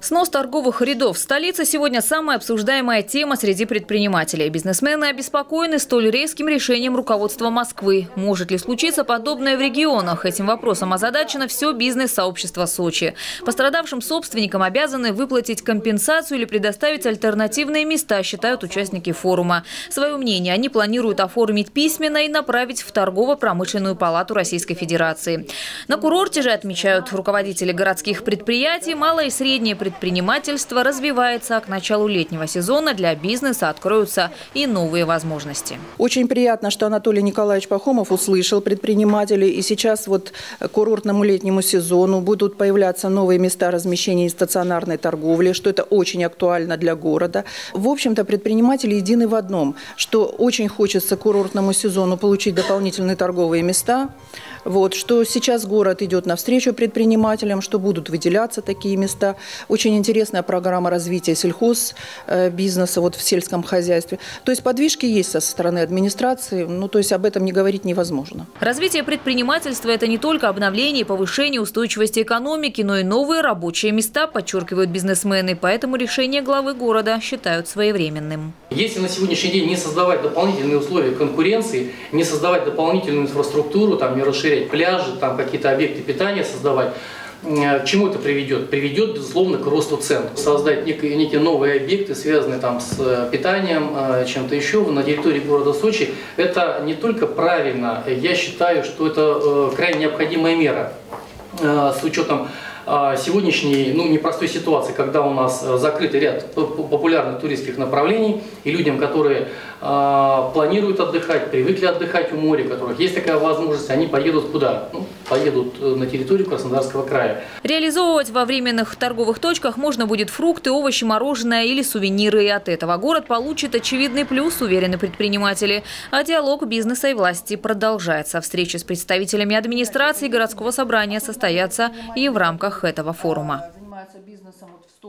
Снос торговых рядов в столице сегодня самая обсуждаемая тема среди предпринимателей. Бизнесмены обеспокоены столь резким решением руководства Москвы. Может ли случиться подобное в регионах? Этим вопросом озадачено все бизнес-сообщество Сочи. Пострадавшим собственникам обязаны выплатить компенсацию или предоставить альтернативные места, считают участники форума. Свое мнение они планируют оформить письменно и направить в Торгово-промышленную палату Российской Федерации. На курорте же, отмечают руководители городских предприятий, малое и среднее предпринимательство развивается, а к началу летнего сезона для бизнеса откроются и новые возможности. Очень приятно, что Анатолий Николаевич Пахомов услышал предпринимателей. И сейчас вот к курортному летнему сезону будут появляться новые места размещения и стационарной торговли, что это очень актуально для города. В общем-то, предприниматели едины в одном, что очень хочется к курортному сезону получить дополнительные торговые места. Вот, что сейчас город идет навстречу предпринимателям, что будут выделяться такие места. Очень интересная программа развития сельхозбизнеса в сельском хозяйстве. То есть подвижки есть со стороны администрации, то есть об этом не говорить невозможно. Развитие предпринимательства – это не только обновление и повышение устойчивости экономики, но и новые рабочие места, подчеркивают бизнесмены. Поэтому решение главы города считают своевременным. Если на сегодняшний день не создавать дополнительные условия конкуренции, не создавать дополнительную инфраструктуру, не расширять пляжи, какие-то объекты питания создавать, к чему это приведет? Приведет, безусловно, к росту цен. Создать некие новые объекты, связанные с питанием, чем-то еще на территории города Сочи, это не только правильно, я считаю, что это крайне необходимая мера с учетом сегодняшней непростой ситуации, когда у нас закрытый ряд популярных туристских направлений, и людям, которые планируют отдыхать, привыкли отдыхать у моря, у которых есть такая возможность, они поедут куда? Поедут на территорию Краснодарского края. Реализовывать во временных торговых точках можно будет фрукты, овощи, мороженое или сувениры. И от этого город получит очевидный плюс, уверены предприниматели. А диалог бизнеса и власти продолжается. Встречи с представителями администрации и городского собрания состоятся и в рамках этого форума.